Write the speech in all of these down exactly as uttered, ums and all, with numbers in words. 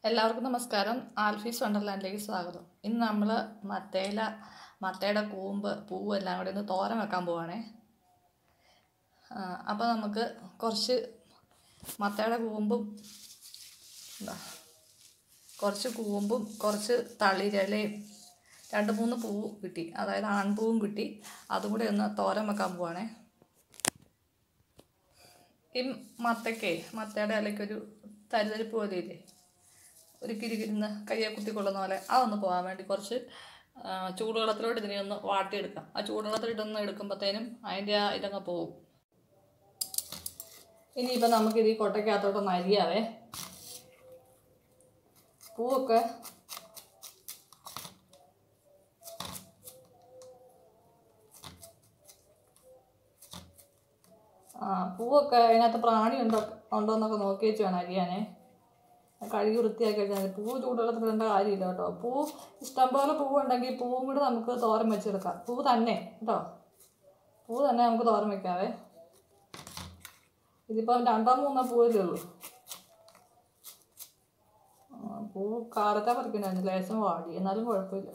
എല്ലാവർക്കും നമസ്കാരം. ആൽഫീസ് വണ്ടർലാൻഡിലേക്ക് സ്വാഗതം. ഇന്ന് നമ്മൾ മത്തയില മത്തയുടെ കൂമ്പ് പൂവ് എല്ലാം കൂടി ഒന്ന് തോരൻ വെക്കാൻ പോവാണേ. അപ്പോൾ നമുക്ക് കുറച്ച് മത്തയുടെ കൂമ്പും എന്താ കുറച്ച് കൂമ്പും കുറച്ച് തളിരലയും രണ്ട് മൂന്ന് പൂവ് കിട്ടി, അതായത് ആൺപൂവും കിട്ടി. അതും കൂടി ഒന്ന് തോരൻ വെക്കാൻ പോവാണേ. ഈ മത്തയ്ക്കേ മത്തയുടെ ഇലയ്ക്കൊരു തരിതരിപ്പ് പോലെ ഇല്ലേ, ഒരു കിരികിരുന്ന് കയ്യെ കുത്തിക്കൊള്ളുന്ന പോലെ, അതൊന്ന് പോകാൻ വേണ്ടി കുറച്ച് ചൂടുവെള്ളത്തിലോട്ട് ഇതിനെ ഒന്ന് വാട്ടിയെടുക്കാം. ആ ചൂടുവെള്ളത്തിലിട്ടൊന്ന് എടുക്കുമ്പോഴത്തേനും അതിൻ്റെ ആ ഇതങ്ങ് പോകും. ഇനിയിപ്പോൾ നമുക്കിത് ഈ കൊട്ടയ്ക്കകത്തോട്ടൊന്ന് അരിയാവേ. പൂവൊക്കെ ആ പൂവൊക്കെ അതിനകത്ത് പ്രാണി ഉണ്ടോ ഉണ്ടോ എന്നൊക്കെ നോക്കി വെച്ച് വേണം അരിയാനേ. കഴുകി വൃത്തിയാക്കി വെച്ചാൽ പൂ ചൂടുവെള്ളത്തിലിടേണ്ട കാര്യമില്ല കേട്ടോ. പൂ ഇഷ്ടംപോലെ പൂവുണ്ടെങ്കിൽ പൂവും കൂടി നമുക്ക് തോരൻ വെച്ചെടുക്കാം. പൂ തന്നെ കേട്ടോ, പൂ തന്നെ നമുക്ക് തോരൻ വെക്കാവേ. ഇതിപ്പം രണ്ടോ മൂന്നോ പൂവല്ലേ ഉള്ളൂ. പൂ കാലത്താ പറിക്കണ്ടായിരുന്നു, ലേശം വാടി, എന്നാലും കുഴപ്പമില്ല.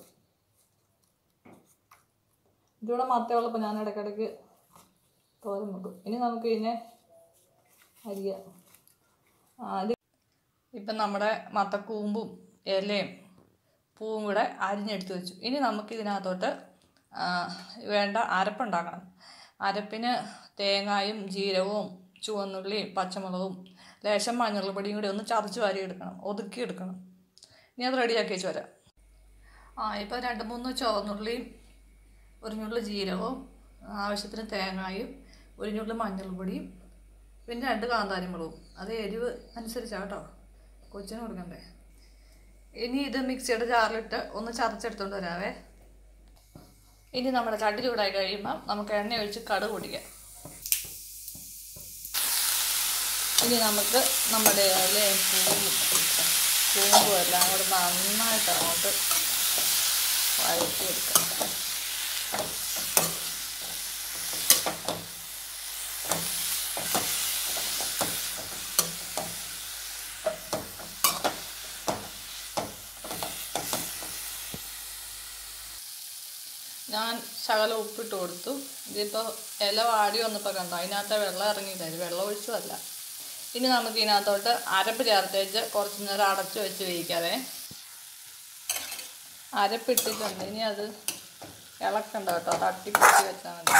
ഇതിവിടെ മത്തയുള്ളപ്പോൾ ഞാൻ ഇടയ്ക്കിടയ്ക്ക് തോരൻ വെക്കും. ഇനി നമുക്ക് ഇതിനെ അരിയാം. അത് ഇപ്പം നമ്മുടെ മത്തക്കൂമ്പും ഇലയും പൂവും കൂടെ അരിഞ്ഞെടുത്ത് വെച്ചു. ഇനി നമുക്ക് ഇതിനകത്തോട്ട് വേണ്ട അരപ്പുണ്ടാക്കണം. അരപ്പിന് തേങ്ങായും ജീരകവും ചുവന്നുള്ളിയും പച്ചമുളകും ലേശം മഞ്ഞൾപ്പൊടിയും കൂടി ഒന്ന് ചതച്ച് വാരിയെടുക്കണം, ഒതുക്കിയെടുക്കണം. ഇനി അത് റെഡിയാക്കി വെച്ച് വരാം. ആ ഇപ്പോൾ രണ്ട് മൂന്ന് ചുവന്നുള്ളിയും ഒരു ഞുള്ളി ജീരകവും ആവശ്യത്തിന് തേങ്ങായും ഒരു ഞുള്ളി മഞ്ഞൾപ്പൊടിയും പിന്നെ രണ്ട് കാന്താരിമുളകും, അത് എരിവ് അനുസരിച്ചാണ് കേട്ടോ, കൊച്ചിന് കൊടുക്കണ്ടേ. ഇനി ഇത് മിക്സിയുടെ ജാറിലിട്ട് ഒന്ന് ചതച്ചെടുത്തോണ്ട് വരാവേ. ഇനി നമ്മുടെ ചട്ടി ചൂടായി കഴിയുമ്പം നമുക്ക് എണ്ണ ഒഴിച്ച് കടുക് പൊട്ടിക്കാം. ഇനി നമുക്ക് നമ്മുടെ ഇലയും പൂവും കൂമ്പും എല്ലാം കൂടെ നന്നായിട്ട് അങ്ങോട്ട് വഴറ്റിയെടുക്കാം. ഞാൻ ശകലം ഉപ്പിട്ട് കൊടുത്തു. ഇതിപ്പോൾ ഇല വാടി വന്നപ്പോൾ കണ്ടോ, അതിനകത്ത് വെള്ളം ഇറങ്ങിയിട്ടായിരുന്നു, വെള്ളം ഒഴിച്ചതല്ല. ഇനി നമുക്ക് ഇതിനകത്തോട്ട് അരപ്പ് ചേർത്തേച്ച് കുറച്ച് നേരം അടച്ചു വെച്ച് വേവിക്കാവേ. അരപ്പിട്ടിട്ടുണ്ട്, ഇനി അത് ഇളക്കണ്ട കേട്ടോ, തട്ടിപ്പൊട്ടി വെച്ചാൽ മതി.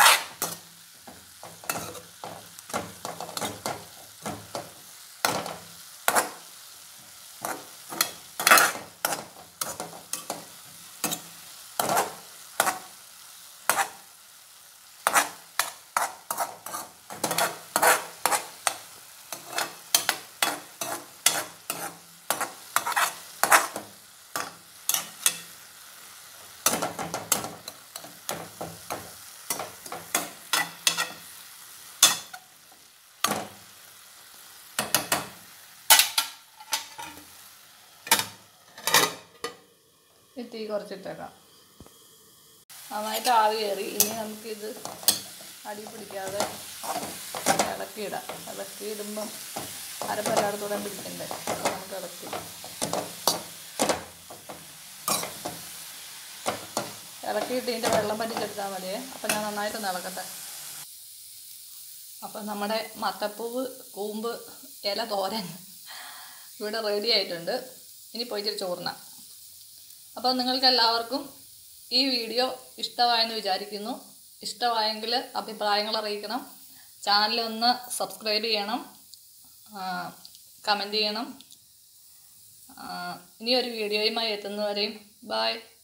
തീ കുറച്ചിട്ടേക്കാം. നന്നായിട്ട് ആവി കയറി. ഇനി നമുക്കിത് അടി പിടിക്കാതെ ഇളക്കിയിടാം. ഇളക്കിയിടുമ്പം അരപ്പ് എല്ലായിടത്തോടെ പിടിക്കണ്ടേ, നമുക്ക് ഇളക്കിയിടാം. ഇളക്കിയിട്ട് ഇതിൻ്റെ വെള്ളം പറ്റിച്ചെടുത്താൽ മതിയേ. അപ്പം ഞാൻ നന്നായിട്ടൊന്ന് ഇളക്കട്ടെ. അപ്പം നമ്മുടെ മത്തപ്പൂവ് കൂമ്പ് ഇല തോരൻ ഇവിടെ റെഡി ആയിട്ടുണ്ട്. ഇനി പോയിട്ട് ചോറിനാം. അപ്പോൾ നിങ്ങൾക്ക് എല്ലാവർക്കും ഈ വീഡിയോ ഇഷ്ടമായെന്ന് വിചാരിക്കുന്നു. ഇഷ്ടമായെങ്കിൽ അഭിപ്രായങ്ങൾ അറിയിക്കണം. ചാനലൊന്ന് സബ്സ്ക്രൈബ് ചെയ്യണം, കമൻറ്റ് ചെയ്യണം. ഇനിയൊരു വീഡിയോയുമായി എത്തുന്നവരെയും ബൈ.